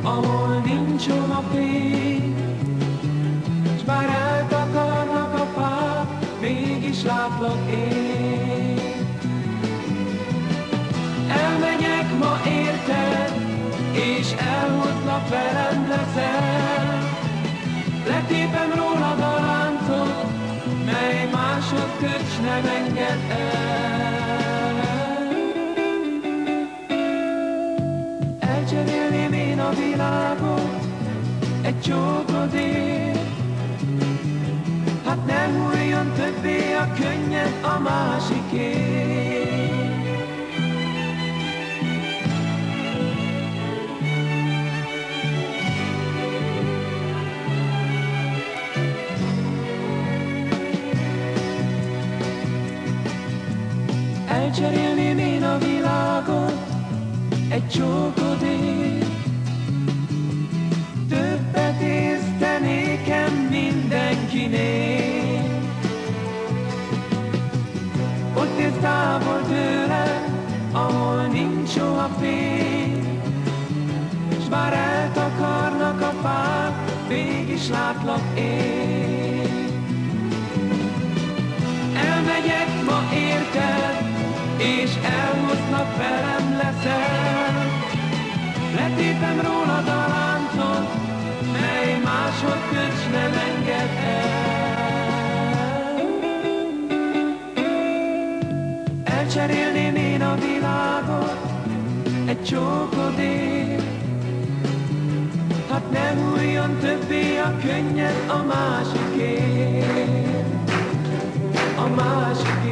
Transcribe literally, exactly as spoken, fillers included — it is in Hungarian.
ahol nincs hova fény. S bár eltakarnak a fák, mégis látlak én. Elmegyek ma érted, és elhozlak, velem leszel. Letépem rólad a láncot, mely másodköcs nem enged el. Elcserélném én a világot egy csókodért, hát ne hulljon többé a könnyed a másikért. Elcserélném én a világot egy csókodért, többet észte nékem mindenkinél. Ott élsz távol tőlem, ahol nincs soha fény, s bár eltakarnak a fák, mégis látlak én. Elmegyek ma érted, és elhozlak, velem leszel. Letépem rólad a láncot, mely másodköcs nem enged el. Elcserélném én a világot egy csókodért, hát ne hulljon többé a könnyed a másikért. A másik